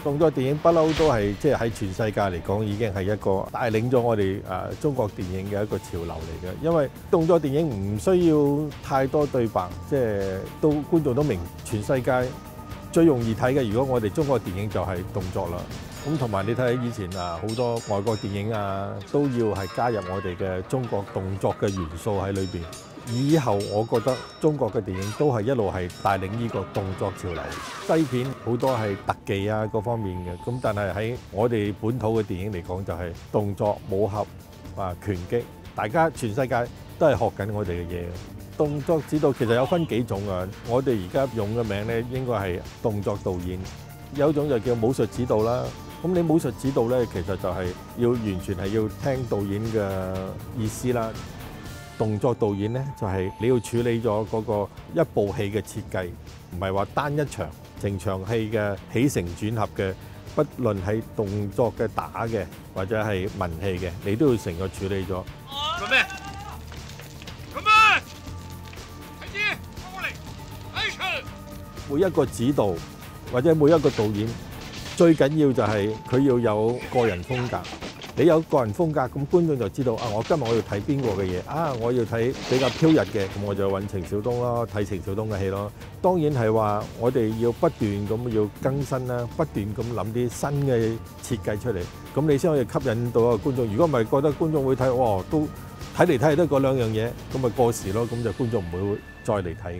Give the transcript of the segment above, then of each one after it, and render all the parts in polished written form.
動作電影不嬲都係即係喺全世界嚟講已經係一個帶領咗我哋中國電影嘅一個潮流嚟嘅，因為動作電影唔需要太多對白，即係觀眾都明全世界最容易睇嘅。如果我哋中國電影就係動作啦，咁同埋你睇以前好多外國電影都要係加入我哋嘅中國動作嘅元素喺裏邊。以後我覺得中國嘅電影都係一路係帶領呢個動作潮流。西片好多係特技各方面嘅，咁但係喺我哋本土嘅電影嚟講就係動作、武俠拳擊，大家全世界都係學緊我哋嘅嘢。動作指導其實有分幾種啊，我哋而家用嘅名咧應該係動作導演，有一種就叫武術指導啦。咁你武術指導咧，其實就係要完全係要聽導演嘅意思啦。動作導演咧就係你要處理咗嗰個一部戲嘅設計，唔係話單一場成場戲嘅起承轉合嘅，不論係動作嘅打嘅或者係文戲嘅，你都要成個處理咗。 準備，準備，開機，過嚟，Action！ 每一個指導或者每一個導演，最緊要就係佢要有個人風格。你有個人風格，咁觀眾就知道我今日我要睇邊個嘅嘢我要睇比較飄逸嘅，咁我就揾程小東咯，睇程小東嘅戲咯。當然係話我哋要不斷咁要更新啦，不斷咁諗啲新嘅設計出嚟，咁你先可以吸引到個觀眾。如果唔係覺得觀眾會睇，都睇嚟睇去都嗰兩樣嘢，咁咪過時咯，咁就觀眾唔會再嚟睇。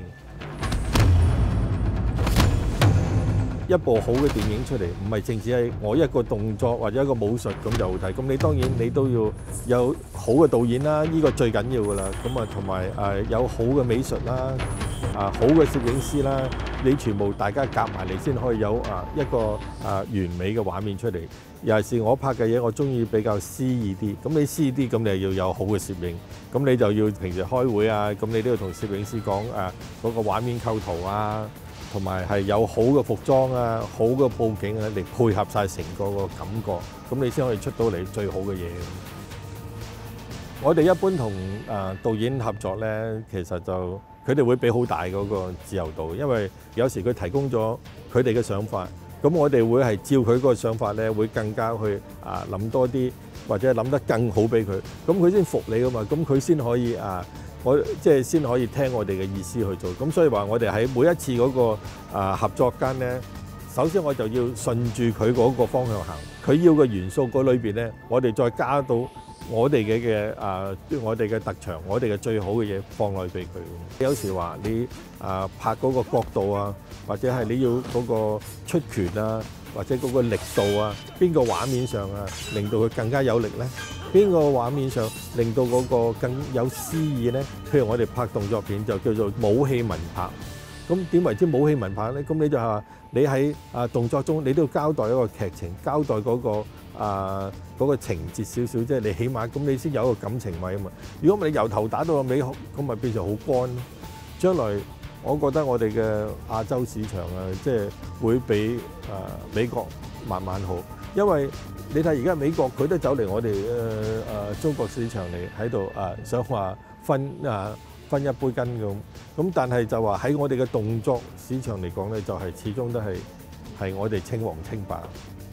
一部好嘅電影出嚟，唔係淨止係我一個動作或者一個武術咁就好睇。咁你當然你都要有好嘅導演啦，呢個最緊要㗎啦。咁同埋有好嘅美術啦，好嘅攝影師啦，你全部大家夾埋嚟先可以有一個完美嘅畫面出嚟。尤其是我拍嘅嘢，我中意比較詩意啲。咁你詩意啲，咁你要有好嘅攝影。咁你就要平時開會咁你都要同攝影師講嗰個畫面構圖同埋係有好嘅服裝好嘅佈景嚟配合晒成個感覺，咁你先可以出到嚟最好嘅嘢。我哋一般同導演合作咧，其實就佢哋會俾好大嗰個自由度，因為有時佢提供咗佢哋嘅想法，咁我哋會係照佢嗰個想法咧，會更加去諗多啲，或者諗得更好俾佢，咁佢先服你噶嘛，咁佢先可以我即係先可以聽我哋嘅意思去做，咁所以話我哋喺每一次嗰個合作間咧，首先我就要順住佢嗰個方向行，佢要嘅元素嗰裏邊咧，我哋再加到我哋我哋嘅特長，我哋嘅最好嘅嘢放落去俾佢。有時話你拍嗰個角度或者係你要嗰個出拳或者嗰個力度邊個畫面上令到佢更加有力咧？邊個畫面上令到嗰個更有詩意咧？譬如我哋拍動作片就叫做武戲文拍。咁點為之武戲文拍咧？咁你就係話你喺動作中，你都要交代一個劇情，交代嗰個情節少少，即係你起碼咁你先有一個感情位啊嘛。如果唔係你由頭打到尾，咁咪變成好乾咯。將來我覺得我哋嘅亞洲市場即係會比美國慢慢好，因為你睇而家美國佢都走嚟我哋中國市場嚟喺度想話分一杯羹咁，但係就話喺我哋嘅動作市場嚟講咧，就係始終都係我哋青黃青白。